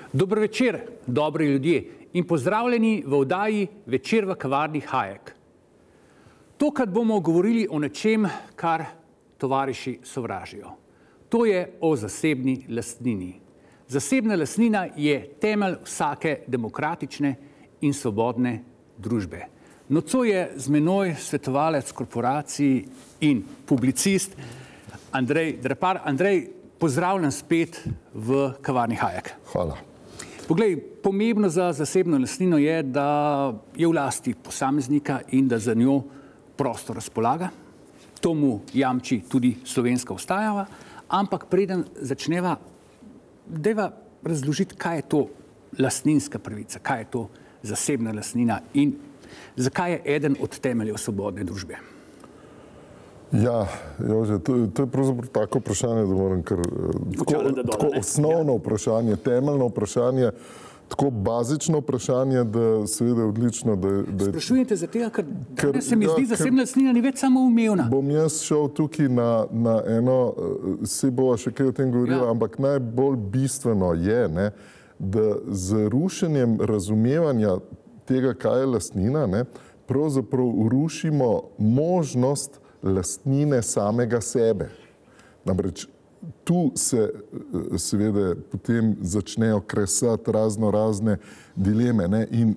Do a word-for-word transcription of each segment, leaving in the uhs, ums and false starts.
Dober večer, dobri ljudje, in pozdravljeni v oddaji Večer v kavarni Hajek. Tokrat bomo govorili o nečem, kar tovariši sovražijo. To je o zasebni lastnini. Zasebna lastnina je temelj vsake demokratične in svobodne družbe. Nocoj je z menoj svetovalec korporacij in publicist Andrej Drapar. Andrej, pozdravljen spet v kavarni Hajek. Hvala. Poglej, pomembno za zasebno lastnino je, da je v lasti posameznika in da za njo prosto razpolaga. To mu jamči tudi slovenska ustava, ampak preden začneva, dajva razložiti, kaj je to lastninska pravica, kaj je to zasebna lastnina in zakaj je eden od temeljev svobodne družbe. Ja, Jože, to, to je pravzaprav tako vprašanje, da moram kar tako, tako osnovno vprašanje, temeljno vprašanje, tako bazično vprašanje, da seveda je odlično, da, da Sprašujete za tega, ker, ker se mi ja, zdi zasebna lastnina ni več samoumevna. Bom jaz šel tukaj na, na eno, se bova še kaj o tem govorila, ja. Ampak najbolj bistveno je, ne, da z rušenjem razumevanja tega, kaj je lastnina, ne, pravzaprav rušimo možnost lastnine samega sebe. Namreč tu se seveda potem začnejo kresati razno razne dileme, ne? In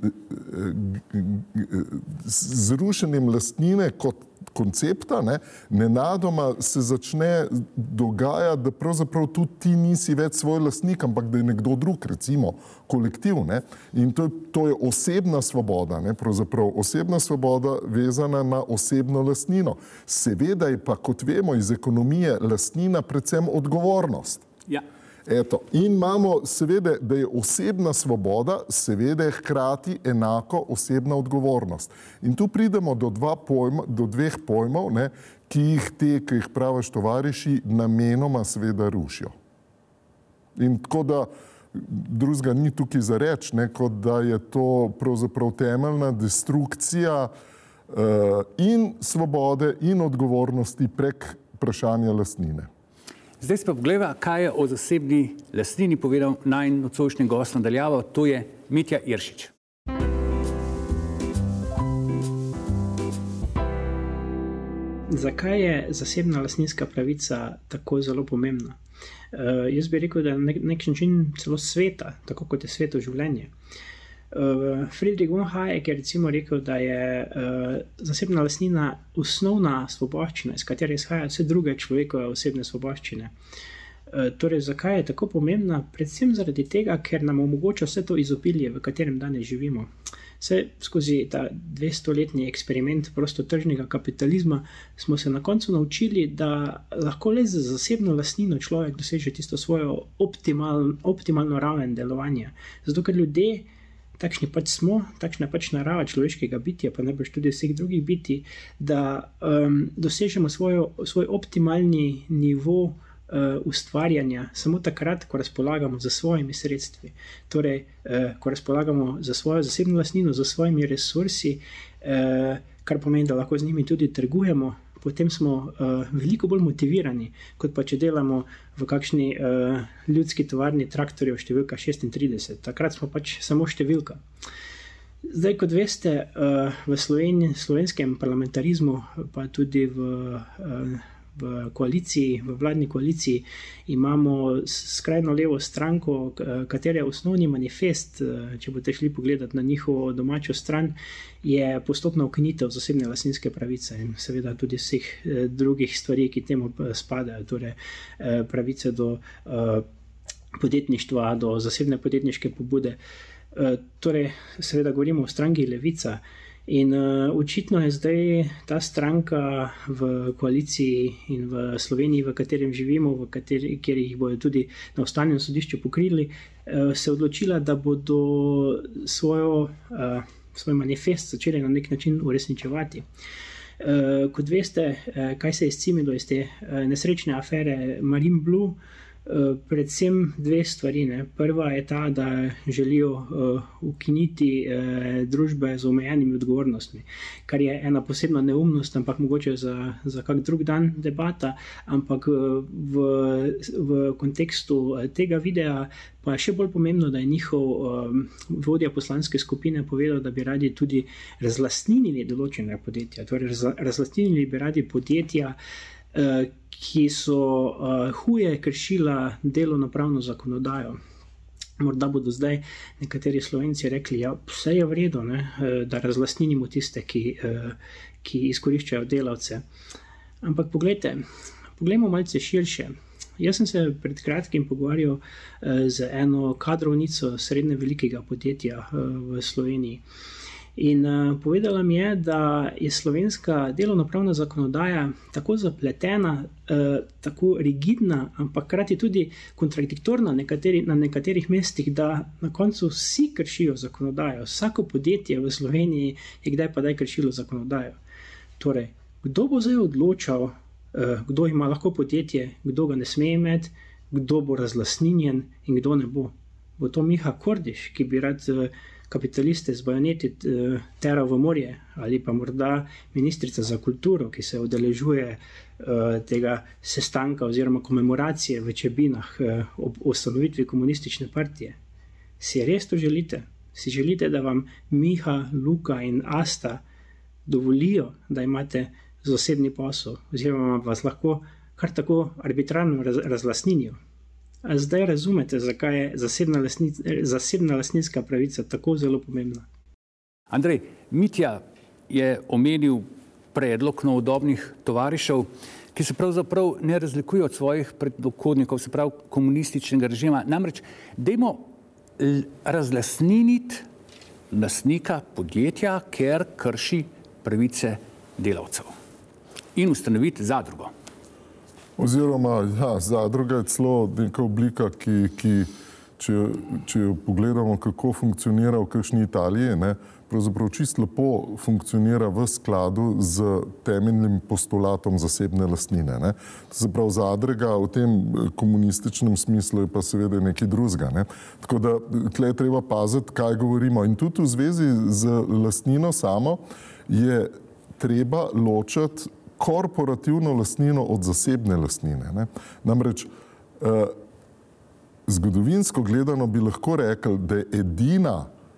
z rušenjem lastnine kot koncepta, ne, nenadoma se začne dogajati, da pravzaprav tudi ti nisi več svoj lastnik, ampak da je nekdo drug, recimo kolektiv, ne. In to, to je osebna svoboda, ne, pravzaprav osebna svoboda vezana na osebno lastnino. Seveda je pa, kot vemo iz ekonomije, lastnina predvsem odgovornost. Ja. Eto, in imamo seveda, da je osebna svoboda, seveda je hkrati enako osebna odgovornost. In tu pridemo do, dva pojma, do dveh pojmov, ne, ki jih te, ki jih praviš tovariši, namenoma seveda rušijo. In tako da drugega ni tukaj za reč, ne, kot da je to pravzaprav temeljna destrukcija uh, in svobode in odgovornosti prek vprašanja lastnine. Zdaj se pa pogleda, kaj je o zasebni lastnini povedal najin nocojšnji gost nadaljavo, to je Mitja Iršič. Zakaj je zasebna lastninska pravica tako zelo pomembna? Uh, jaz bi rekel, da je na nek način celo sveta, tako kot je sveto življenje. Uh, Friedrich von Hayek je recimo rekel, da je uh, zasebna lastnina osnovna svoboščina, iz katere izhajajo vse druge človekove osebne svoboščine. Uh, torej, zakaj je tako pomembna? Predvsem zaradi tega, ker nam omogoča vse to izobilje, v katerem danes živimo. Vse skozi ta dvestoletni eksperiment prostotržnega kapitalizma smo se na koncu naučili, da lahko le z zasebno lastnino človek doseže tisto svojo optimal, optimalno raven delovanja. Zato, ker ljudje takšni pač smo, takšna pač narava človeškega bitja, pa najbrž tudi vseh drugih bitij, da um, dosežemo svojo, svoj optimalni nivo uh, ustvarjanja samo takrat, ko razpolagamo za svojimi sredstvi. Torej, uh, ko razpolagamo za svojo zasebno lastnino, za svojimi resursi, uh, kar pomeni, da lahko z njimi tudi trgujemo, potem smo uh, veliko bolj motivirani, kot pa če delamo v kakšni uh, ljudski tovarni traktorjev številka šestintrideset. Takrat smo pač samo številka. Zdaj, kot veste, uh, v Sloveniji, slovenskem parlamentarizmu, pa tudi v, uh, v koaliciji, v vladni koaliciji, imamo skrajno levo stranko, katere osnovni manifest, če boste šli pogledati na njihovo domačo stran, je postopna ukinitev zasebne lastninske pravice in seveda tudi vseh drugih stvari, ki temu spadajo, torej pravice do podjetništva, do zasebne podjetniške pobude. Torej, seveda govorimo o stranki Levica. In uh, očitno je zdaj ta stranka v koaliciji in v Sloveniji, v katerem živimo, v kateri, kjer jih bodo tudi na ustavnem sodišču pokrili, uh, se odločila, da bodo svojo, uh, svoj manifest začeli na nek način uresničevati. Uh, kot veste, uh, kaj se je izcimilo iz te uh, nesrečne afere Marine Blue, Predvsem dve stvari. Ne. Prva je ta, da želijo uh, ukiniti uh, družbe z omejenimi odgovornostmi, kar je ena posebna neumnost, ampak mogoče za, za kak drug dan debata, ampak uh, v, v kontekstu tega videa pa je še bolj pomembno, da je njihov um, vodja poslanske skupine povedal, da bi radi tudi razlastninili določene podjetja. Torej, razlastninili bi radi podjetja, uh, ki so uh, huje kršila delovnopravno zakonodajo. Morda bodo zdaj nekateri Slovenci rekli, ja, vse je v redu, ne, da razlastninimo tiste, ki, uh, ki izkoriščajo delavce. Ampak poglejte, poglejmo malce širše. Jaz sem se pred kratkim pogovarjal uh, z eno kadrovnico srednje velikega podjetja uh, v Sloveniji. In uh, povedala mi je, da je slovenska delovnopravna zakonodaja tako zapletena, uh, tako rigidna, ampak hkrati tudi kontradiktorna nekateri, na nekaterih mestih, da na koncu vsi kršijo zakonodajo. Vsako podjetje v Sloveniji je kdaj pa daj kršilo zakonodajo. Torej, kdo bo zdaj odločal, uh, kdo ima lahko podjetje, kdo ga ne sme imeti, kdo bo razlastninjen in kdo ne bo? Bo to Miha Kordiš, ki bi rad uh, kapitaliste z bajoneti teral v morje, ali pa morda ministrica za kulturo, ki se udeležuje uh, tega sestanka oziroma komemoracije v Čebinah uh, ob ustanovitvi komunistične partije. Si res to želite? Si želite, da vam Miha, Luka in Asta dovolijo, da imate zasebni posel, oziroma vas lahko kar tako arbitrarno raz, razlastninijo? A zdaj razumete, zakaj je zasebna, lasnic, zasebna lasninska pravica tako zelo pomembna? Andrej, Mitja je omenil predlog novodobnih tovarišev, ki se pravzaprav ne razlikujejo od svojih predhodnikov, se pravi komunističnega režima. Namreč, dajmo razlastniniti lastnika podjetja, ker krši pravice delavcev in ustanoviti zadrugo. Oziroma, ja, zadruga je celo neka oblika, ki, ki če, če jo pogledamo, kako funkcionira v kakšni Italiji, ne, pravzaprav čisto lepo funkcionira v skladu z temeljnim postulatom zasebne lastnine. Ne. To se pravi, zadruga v tem komunističnem smislu je pa seveda nekaj drugega. Ne. Tako da tle je treba paziti, kaj govorimo. In tudi v zvezi z lastnino samo je treba ločati korporativno lastnino od zasebne lastnine. Ne. Namreč, eh, zgodovinsko gledano bi lahko rekli, da je edina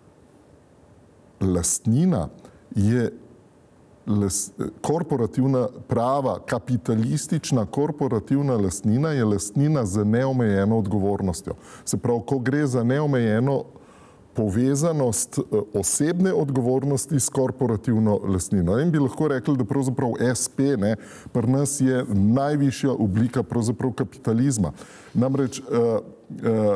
lastnina je las, korporativna prava, kapitalistična korporativna lastnina je lastnina z neomejeno odgovornostjo. Se pravi, ko gre za neomejeno povezanost osebne odgovornosti s korporativno lastnino. In bi lahko rekli, da pravzaprav es pe, ne, pri nas je najvišja oblika pravzaprav kapitalizma. Namreč, uh, uh,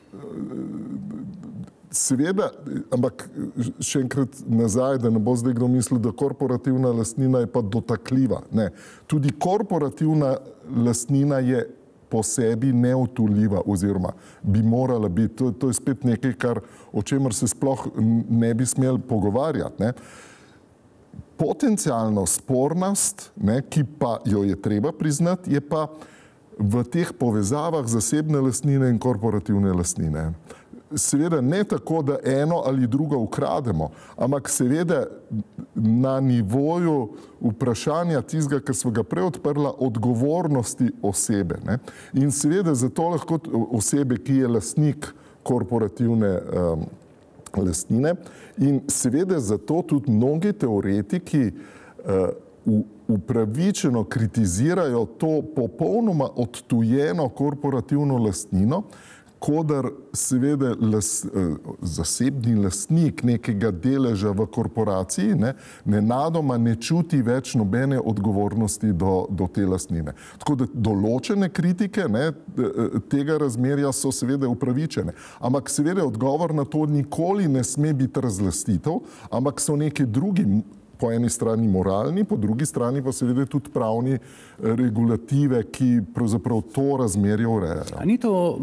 seveda, ampak še enkrat nazaj, da ne bo zdaj kdo mislil, da korporativna lastnina je pa dotakljiva. Ne. Tudi korporativna lastnina je po sebi neutoljiva oziroma bi morala biti. To, to je spet nekaj, kar, o čemer se sploh ne bi smeli pogovarjati. Ne. Potencialno spornost, ne, ki pa jo je treba priznati, je pa v teh povezavah zasebne lastnine in korporativne lastnine. Seveda ne tako, da eno ali drugo ukrademo, ampak seveda na nivoju vprašanja tistega, ki smo ga prej odprla, odgovornosti osebe. Ne? In seveda zato lahko osebe, ki je lastnik korporativne um, lastnine, in seveda zato tudi mnogi teoretiki uh, upravičeno kritizirajo to popolnoma odtujeno korporativno lastnino, kodar seveda las, zasebni lastnik nekega deleža v korporaciji ne, nenadoma ne čuti več nobene odgovornosti do, do te lastnine. Tako da določene kritike ne, tega razmerja so seveda upravičene. Ampak seveda odgovor na to nikoli ne sme biti razlastitev, ampak so neki drugi, po eni strani moralni, po drugi strani pa seveda tudi pravni regulative, ki pravzaprav to razmerje urejajo. A ni to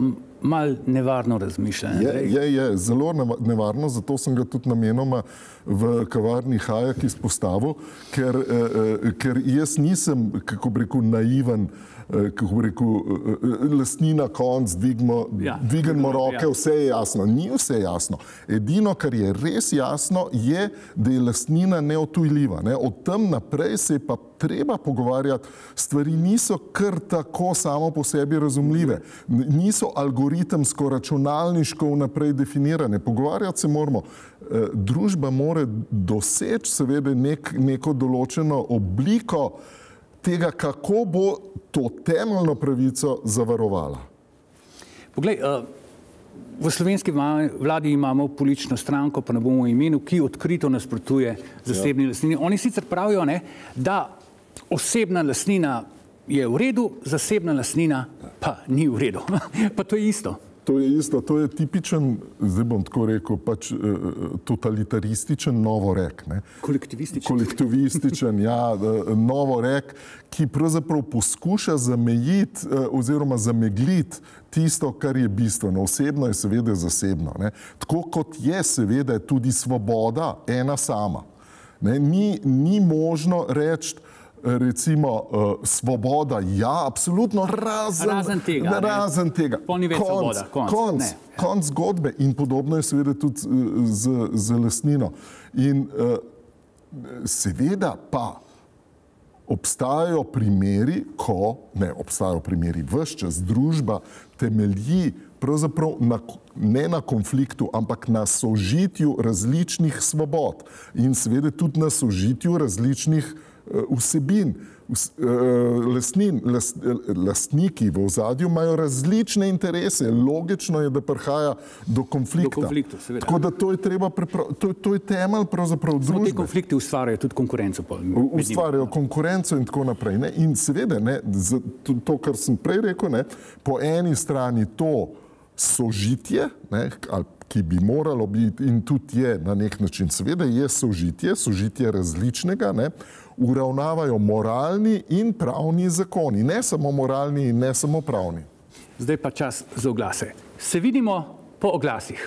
mal nevarno razmišljanje. Je, je, je, zelo nevarno, zato sem ga tudi namenoma v kavarni Hajek izpostavil, ker, eh, ker jaz nisem, kako bi rekel, naiven, eh, kako bi rekel, eh, lastnina konc, dvigmo, ja, dvignemo roke, ja. Vse je jasno. Ni vse jasno. Edino, kar je res jasno, je, da je lastnina neotujljiva. Ne? Od tam naprej se je pa treba pogovarjati, stvari niso kar tako samo po sebi razumljive, niso algoritemsko, računalniško vnaprej definirane. Pogovarjati se moramo. Družba mora doseči seveda nek, neko določeno obliko tega, kako bo to temeljno pravico zavarovala. Poglej, v slovenski vladi imamo politično stranko, pa ne bomo imenu, ki odkrito nasprotuje zasebni lastnini. Oni sicer pravijo, ne, da osebna lastnina je v redu, zasebna lastnina pa ni v redu. Pa to je isto. To je isto, to je tipičen, zdaj bom tako rekel, pač totalitarističen novorek. Ne? Kolektivističen. Kolektivističen, ja, novorek, ki pravzaprav poskuša zamejiti oziroma zamegliti tisto, kar je bistveno. Osebno je seveda zasebno. Ne? Tako kot je seveda tudi svoboda ena sama. Ne? Ni, ni možno reči, recimo, uh, svoboda, ja, absolutno, razen, razen tega. Razen tega. Ni več konc, svoboda. Konc, konc, ja. Konc zgodbe in podobno je seveda tudi z, z lastnino. In uh, seveda pa obstajajo primeri, ko, ne, obstajajo primeri ves čas, družba temelji pravzaprav na, ne na konfliktu, ampak na sožitju različnih svobod in seveda tudi na sožitju različnih vsebin, lastnin, last, lastniki v ozadju imajo različne interese. Logično je, da prihaja do konflikta. Do konfliktu, seveda. Tako da to je treba, to, to je temelj pravzaprav družbe. Te konflikti ustvarjajo tudi konkurenco. Ustvarjajo konkurenco in tako naprej. Ne? In seveda, ne, to, to, kar sem prej rekel, ne, po eni strani to sožitje, ne, ali ki bi moralo biti in tudi je na nek način, seveda je sožitje, sožitje različnega, ne, uravnavajo moralni in pravni zakoni. Ne samo moralni in ne samo pravni. Zdaj pa čas za oglase. Se vidimo po oglasih.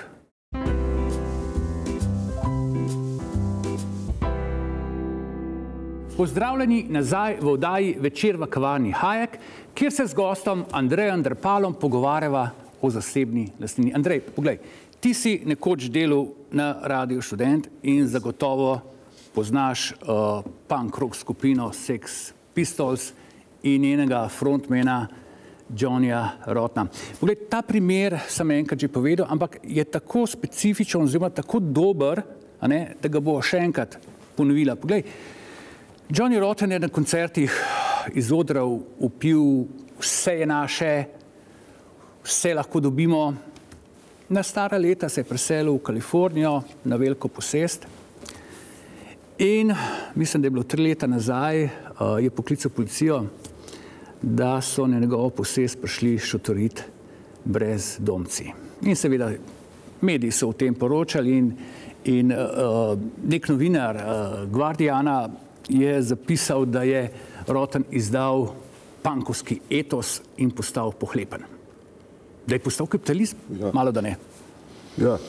Pozdravljeni nazaj v oddaji Večer v kavarni Hajek, kjer se z gostom Andrejem Drpalom pogovarjava o zasebni lastnini. Andrej, poglej, ti si nekoč delal na Radiu Študent in zagotovo poznaš uh, punk rock skupino Sex Pistols in njenega frontmana Johnnyja Rottna. Poglej, ta primer sem enkrat že povedal, ampak je tako specifičen oziroma tako dober, a ne, da ga bo še enkrat ponovila. Poglej, Johnny Rotten je na koncertih iz odra vpil, vse je naše, vse lahko dobimo. Na stara leta se je preselil v Kalifornijo na veliko posest in mislim, da je bilo tri leta nazaj, uh, je poklical policijo, da so na njegovo posest prišli šotoriti brezdomci. In seveda mediji so o tem poročali in, in uh, nek novinar uh, Guardiana je zapisal, da je Rotten izdal punkovski etos in postal pohlepen. Da je postal kapitalist? Ja. Malo da ne. Ja.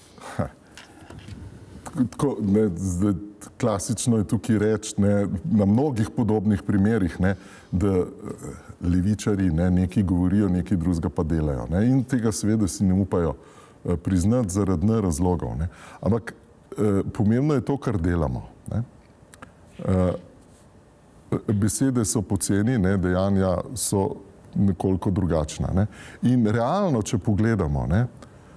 Tako, ne, zdaj, klasično je tukaj reči, ne, na mnogih podobnih primerih, ne, da levičari ne, nekaj govorijo, nekaj drugega pa delajo. Ne, in tega seveda si ne upajo priznati zaradi ne razlogov. Ne. Ampak eh, pomembno je to, kar delamo. Ne. Eh, besede so poceni, ne, dejanja so nekoliko drugačna. Ne. In realno, če pogledamo, ne,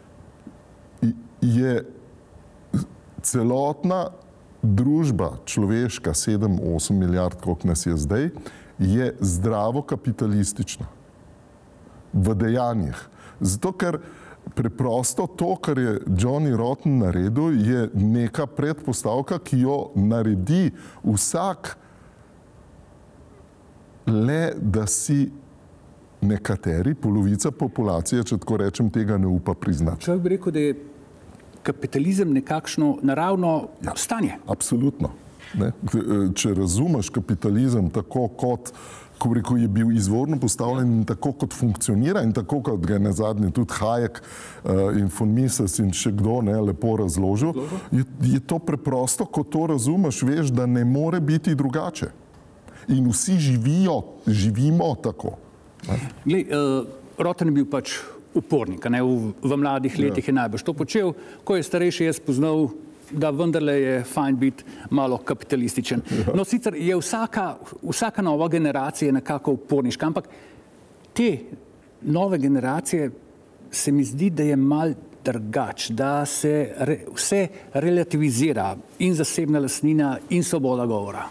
je celotna družba človeška, sedem, osem milijard, koliko nas je zdaj, je zdravo kapitalistična v dejanjih. Zato, ker preprosto to, kar je Johnny Rotten naredil, je neka predpostavka, ki jo naredi vsak le, da si nekateri, polovica populacije, če tako rečem, tega ne upa priznati. Človek bi rekel, da je kapitalizem nekakšno naravno ja, stanje. Absolutno. Ne? Če razumeš kapitalizem tako, kot ko bi rekel, je bil izvorno postavljen in tako kot funkcionira in tako kot ga je na zadnje tudi Hayek uh, in von Mises in še kdo ne, lepo razložil, je, je to preprosto, ko to razumeš, veš, da ne more biti drugače. In vsi živijo, živimo tako. Glej, uh, Roten je bil pač upornik, ne, v, v mladih letih ja. je najbolj to počel, ko je starejši je spoznal, da vendarle je fajn biti malo kapitalističen. Ja. No, sicer je vsaka, vsaka nova generacija nekako uporniška, ampak te nove generacije se mi zdi, da je mal drugač, da se re, vse relativizira in zasebna lastnina in svoboda govora.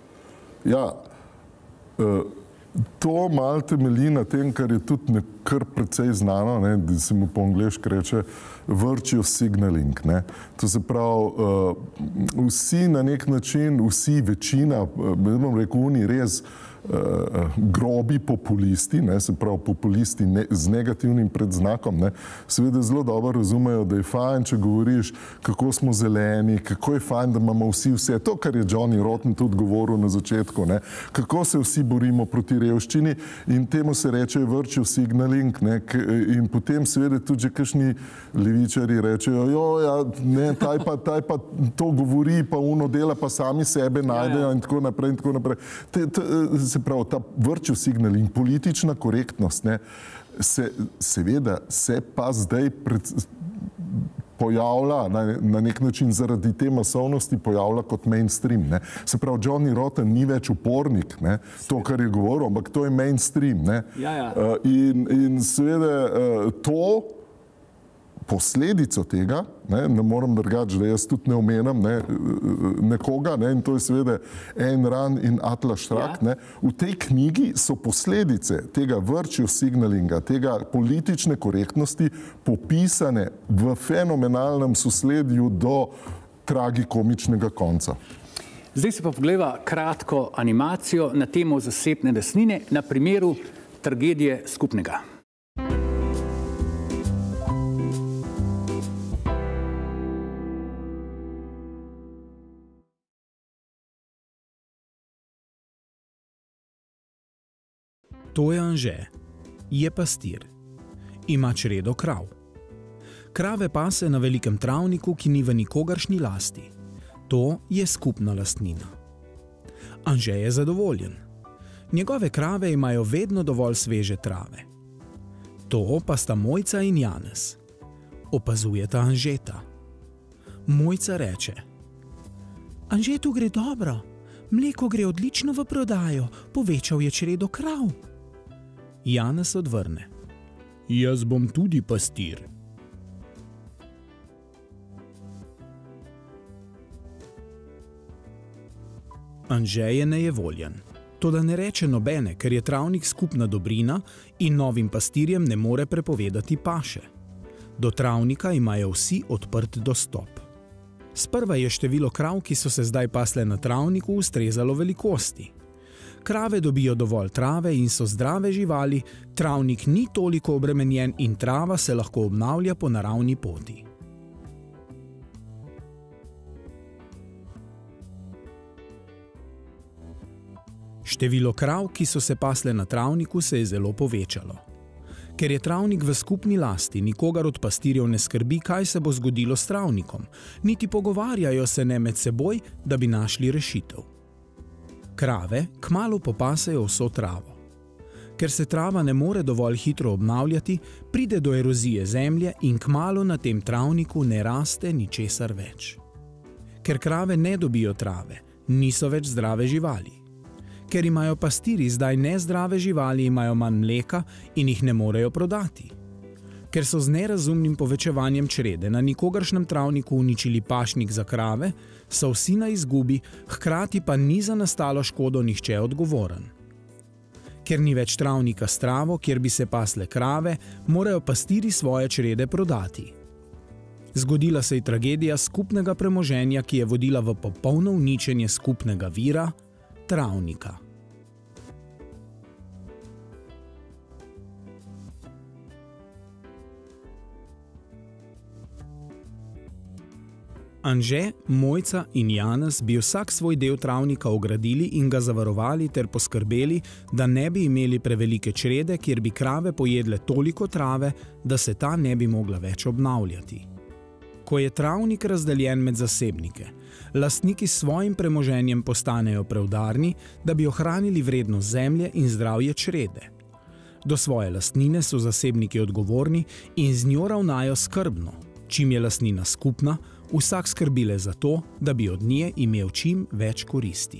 Ja, uh... To malo temelji na tem, kar je tudi kar precej znano, ne, da se mu po angleški reče virtue signaling. Ne. To se pravi, uh, vsi na nek način, vsi večina, ne bom rekel, oni res uh, grobi populisti, ne, se pravi populisti ne, z negativnim predznakom, ne, seveda zelo dobro razumejo, da je fajn, če govoriš, kako smo zeleni, kako je fajn, da imamo vsi vse, to, kar je Johnny Rotten tudi govoril na začetku, ne, kako se vsi borimo proti revščini in temu se reče virtue signaling, ne, in potem seveda tudi že kakšni levičari rečejo, jo, ja, ne, taj pa, taj pa to govori, pa uno dela, pa sami sebe najdejo ja, ja. in tako naprej in tako naprej. Te, te, se pravi, ta virtue signaling, politična korektnost, ne, se, seveda se pa zdaj pred, pojavlja na, na nek način zaradi te masovnosti pojavlja kot mainstream. Ne. Se pravi, Johnny Rotten ni več upornik, ne, to, kar je govoril, ampak to je mainstream. Ne. Ja, ja. Uh, in, in seveda uh, to posledico tega, ne, ne moram drugače, da jaz tudi ne omenam ne, nekoga, ne, in to je seveda Ayn Rand in Atlas Shrugged, ja. ne, v tej knjigi so posledice tega virtue signalinga, tega politične korektnosti popisane v fenomenalnem sosledju do tragikomičnega konca. Zdaj se pa pogleda kratko animacijo na temo zasebne lastnine na primeru tragedije skupnega. To je Anže, je pastir. Ima čredo krav. Krave pase na velikem travniku, ki ni v nikogaršnji lasti. To je skupna lastnina. Anže je zadovoljen. Njegove krave imajo vedno dovolj sveže trave. To pa sta Mojca in Janez. Opazujeta Anžeta. Mojca reče: Anžetu gre dobro. Mleko gre odlično v prodajo. Povečal je čredo krav. Janez odvrne: Jaz bom tudi pastir. Anže je nejevoljen. Toda ne reče nobene, ker je travnik skupna dobrina in novim pastirjem ne more prepovedati paše. Do travnika imajo vsi odprt dostop. Sprva je število krav, ki so se zdaj pasle na travniku, ustrezalo velikosti. Krave dobijo dovolj trave in so zdrave živali, travnik ni toliko obremenjen in trava se lahko obnavlja po naravni poti. Število krav, ki so se pasle na travniku, se je zelo povečalo. Ker je travnik v skupni lasti, nikogar od pastirjev ne skrbi, kaj se bo zgodilo s travnikom, niti pogovarjajo se ne med seboj, da bi našli rešitev. Krave kmalu popasejo vso travo. Ker se trava ne more dovolj hitro obnavljati, pride do erozije zemlje in kmalu na tem travniku ne raste ničesar več. Ker krave ne dobijo trave, niso več zdrave živali. Ker imajo pastirji zdaj nezdrave živali, imajo manj mleka in jih ne morejo prodati. Ker so z nerazumnim povečevanjem črede na nikogaršnem travniku uničili pašnik za krave, so vsi na izgubi, hkrati pa ni za nastalo škodo nihče odgovoren. Ker ni več travnika s travo, kjer bi se pasle krave, morajo pastirji svoje črede prodati. Zgodila se je tragedija skupnega premoženja, ki je vodila v popolno uničenje skupnega vira, travnika. Anže, Mojca in Janez bi vsak svoj del travnika ogradili in ga zavarovali ter poskrbeli, da ne bi imeli prevelike črede, kjer bi krave pojedle toliko trave, da se ta ne bi mogla več obnavljati. Ko je travnik razdeljen med zasebnike, lastniki s svojim premoženjem postanejo preudarni, da bi ohranili vrednost zemlje in zdravje črede. Do svoje lastnine so zasebniki odgovorni in z njo ravnajo skrbno. Čim je lastnina skupna, vsak skrbi le za to, da bi od nje imel čim več koristi.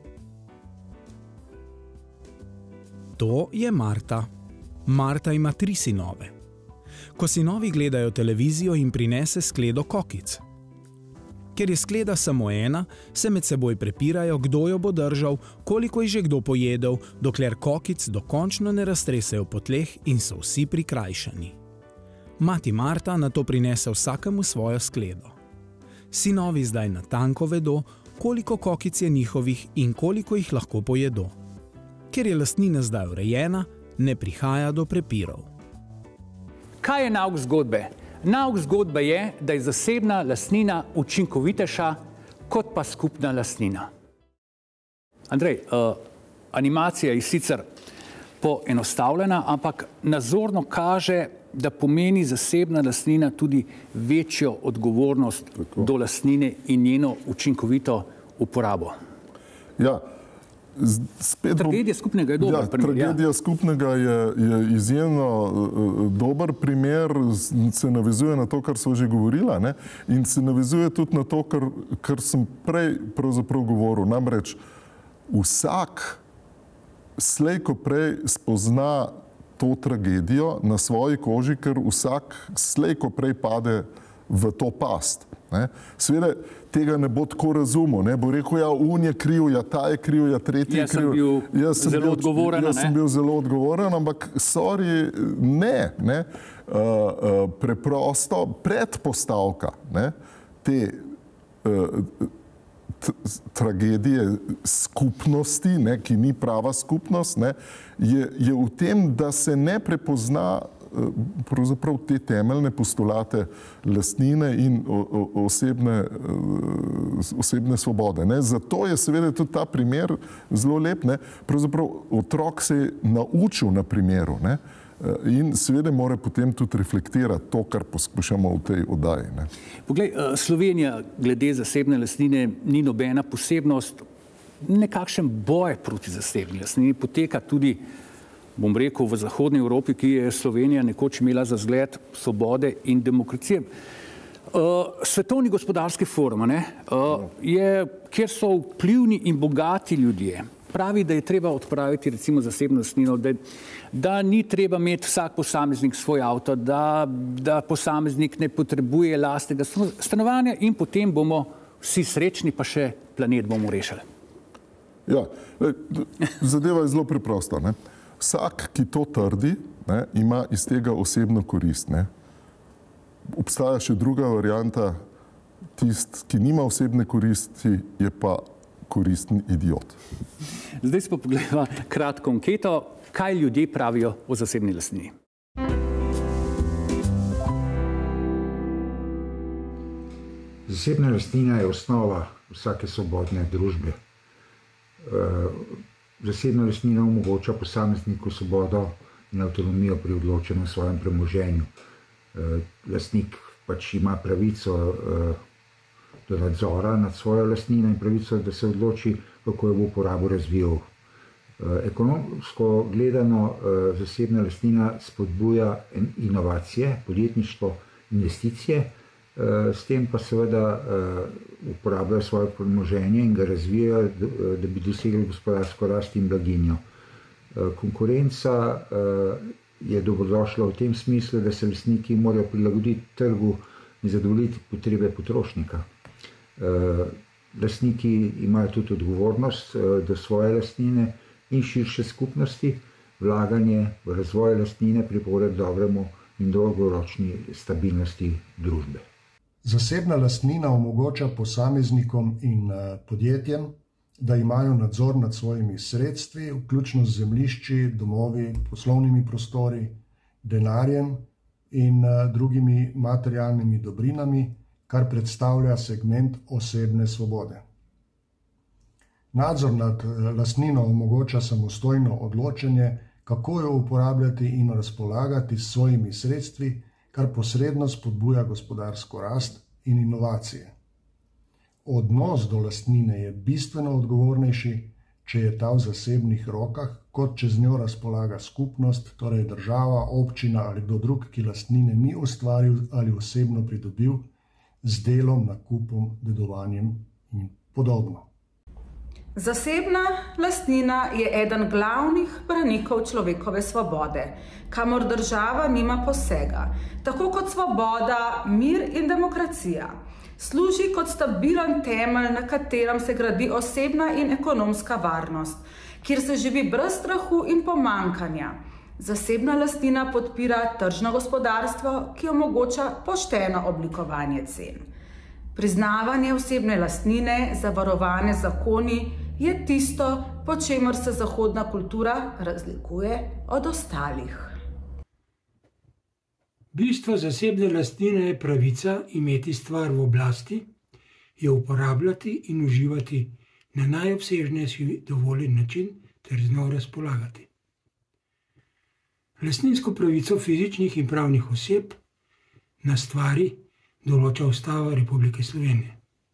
To je Marta. Marta ima tri sinove. Ko sinovi gledajo televizijo, jim prinese skledo kokic. Ker je skleda samo ena, se med seboj prepirajo, kdo jo bo držal, koliko je že kdo pojedel, dokler kokic dokončno ne raztresejo po tleh in so vsi prikrajšani. Mati Marta nato prinese vsakemu svojo skledo. Sinovi zdaj natanko vedo, koliko kokic je njihovih in koliko jih lahko pojedo. Ker je lastnina zdaj urejena, ne prihaja do prepirov. Kaj je nauk zgodbe? Nauk zgodbe je, da je zasebna lastnina učinkovitejša kot pa skupna lastnina. Andrej, uh, animacija je sicer poenostavljena, ampak nazorno kaže, da pomeni zasebna lastnina tudi večjo odgovornost Tako. do lastnine in njeno učinkovito uporabo. Ja, spet tragedija bom, skupnega je dober ja, primer. Tragedija ja. skupnega je, je izjemno uh, dober primer, se navezuje na to, kar so že govorila, ne? In se navezuje tudi na to, kar, kar sem prej pravzaprav govoril. Namreč vsak slej ko prej spozna to tragedijo na svoji koži, ker vsak slej ko prej pade v to past. Ne? Seveda tega ne bo tako razumel, ne? Bo rekel, ja, un je kriv, ja, ta je kriv, ja, tretji je kriv. Jaz sem bil zelo odgovoren, Jaz sem bil zelo odgovoren, ampak sorry, ne, ne? Uh, uh, preprosto predpostavka, ne? Te uh, tragedije skupnosti, ne, ki ni prava skupnost, ne, je, je v tem, da se ne prepozna pravzaprav te temeljne postulate lastnine in o, o, osebne, osebne svobode. Ne. Zato je seveda tudi ta primer zelo lep. Ne. Pravzaprav otrok se je naučil na primeru, ne. In seveda mora potem tudi reflektirati to, kar poskušamo v tej oddaji. Ne. Poglej, Slovenija glede zasebne lastnine ni nobena posebnost. Nekakšen boj proti zasebni lastnini poteka tudi, bom rekel, v zahodni Evropi, ki je Slovenija nekoč imela za zgled svobode in demokracije. Svetovni gospodarski forum, ne, je, kjer so vplivni in bogati ljudje, pravi, da je treba odpraviti recimo zasebno lastnino, da, da ni treba imeti vsak posameznik svoj avto, da, da posameznik ne potrebuje lastnega stanovanja in potem bomo vsi srečni, pa še planet bomo rešili. Ja, zadeva je zelo preprosta. Ne? Vsak, ki to trdi, ne, ima iz tega osebno korist. Ne? Obstaja še druga varianta, tist, ki nima osebne koristi, je pa koristen idiot. Zdaj smo pogledali kratko anketo, kaj ljudje pravijo o zasebni lastnini. Zasebna lastnina je osnova vsake svobodne družbe. Zasebna lastnina omogoča posamezniku svobodo in avtonomijo pri odločanju o svojem premoženju. Lastnik pač ima pravico do nadzora nad svojo lastnino in pravico, da se odloči, kako jo bo uporabo razvijal. Ekonomsko gledano zasebna lastnina spodbuja inovacije, podjetništvo, investicije, s tem pa seveda uporabljajo svoje premoženje in ga razvijajo, da bi dosegli gospodarsko rast in blaginjo. Konkurenca je dobrodošla v tem smislu, da se lastniki morajo prilagoditi trgu in zadovoljiti potrebe potrošnika. Lastniki imajo tudi odgovornost do svoje lastnine in širše skupnosti. Vlaganje v razvoj lastnine pripomore k dobremu in dolgoročni stabilnosti družbe. Zasebna lastnina omogoča posameznikom in podjetjem, da imajo nadzor nad svojimi sredstvi, vključno z zemljišči, domovi, poslovnimi prostori, denarjem in drugimi materialnimi dobrinami, kar predstavlja segment osebne svobode. Nadzor nad lastnino omogoča samostojno odločanje, kako jo uporabljati in razpolagati s svojimi sredstvi, kar posredno spodbuja gospodarsko rast in inovacije. Odnos do lastnine je bistveno odgovornejši, če je ta v zasebnih rokah, kot če z njo razpolaga skupnost, torej država, občina ali kdo drug, ki lastnine ni ustvaril ali osebno pridobil z delom, nakupom, dedovanjem in podobno. Zasebna lastnina je eden glavnih branikov človekove svobode, kamor država nima posega, tako kot svoboda, mir in demokracija. Služi kot stabilen temelj, na katerem se gradi osebna in ekonomska varnost, kjer se živi brez strahu in pomankanja. Zasebna lastnina podpira tržno gospodarstvo, ki omogoča pošteno oblikovanje cen. Priznavanje osebne lastnine, zavarovane zakoni, je tisto, po čemer se zahodna kultura razlikuje od ostalih. Bistvo zasebne lastnine je pravica imeti stvar v oblasti, jo uporabljati in uživati na najobsežnejši dovoljen način ter z njo razpolagati. Lastninsko pravico fizičnih in pravnih oseb na stvari določa Ustava Republike Slovenije.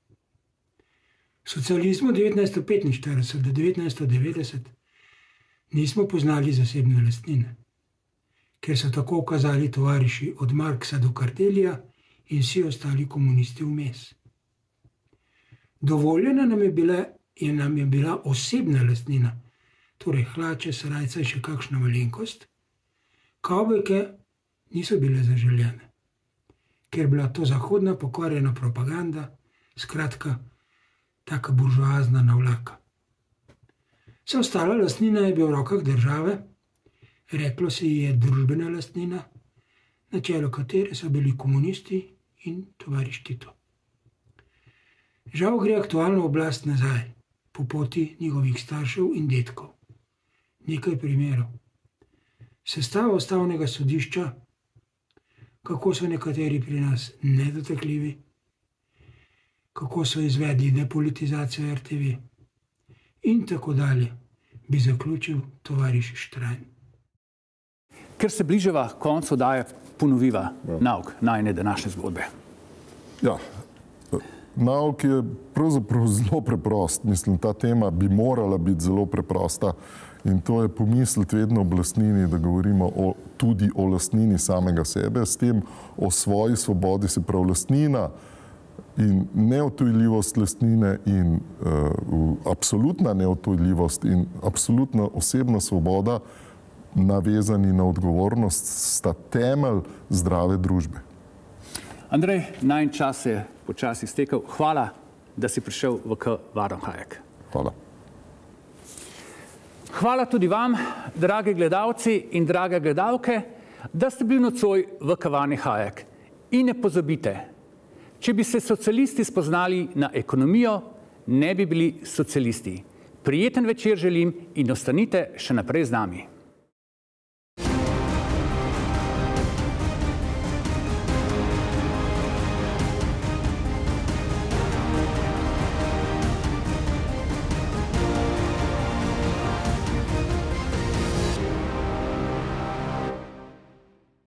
V socializmu devetnajststo petinštirideset do devetnajststo devetdeset nismo poznali zasebne lastnine, ker so tako ukazali tovariši od Marksa do Kardelija in vsi ostali komunisti vmes. Dovoljena nam je bila, je nam je bila osebna lastnina, torej hlače, srajca in še kakšna malenkost, kavbojke niso bile zaželjene, ker je bila to zahodna pokvarjena propaganda, skratka, taka buržoazna navlaka. Vsa ostala lastnina je bila v rokah države, reklo se ji je družbena lastnina, na čelu katere so bili komunisti in tovariš Tito. Žal gre aktualna oblast nazaj, po poti njihovih staršev in dedkov. Nekaj primerov. Sestava ustavnega sodišča, kako so nekateri pri nas nedotakljivi, kako so izvedli depolitizacijo R T V in tako dalje, bi zaključil tovariš Štrajn. Ker se bližava koncu oddaje, ponoviva ja. nauk najine današnje zgodbe. Ja, nauk je pravzaprav zelo preprost. Mislim, ta tema bi morala biti zelo preprosta in to je pomisliti vedno ob lastnini, da govorimo o, tudi o lastnini samega sebe, s tem o svoji svobodi, se pravi lastnina in neodtujljivost lastnine in uh, absolutna neodtujljivost in absolutna osebna svoboda navezani na odgovornost sta temelj zdrave družbe. Andrej, najin čas je počasi iztekel. Hvala, da si prišel v K. Varon Hajek. Hvala. Hvala tudi vam, drage gledalci in drage gledalke, da ste bili nocoj v kavarni Hajek. In ne pozabite, če bi se socialisti spoznali na ekonomijo, ne bi bili socialisti. Prijeten večer želim in ostanite še naprej z nami.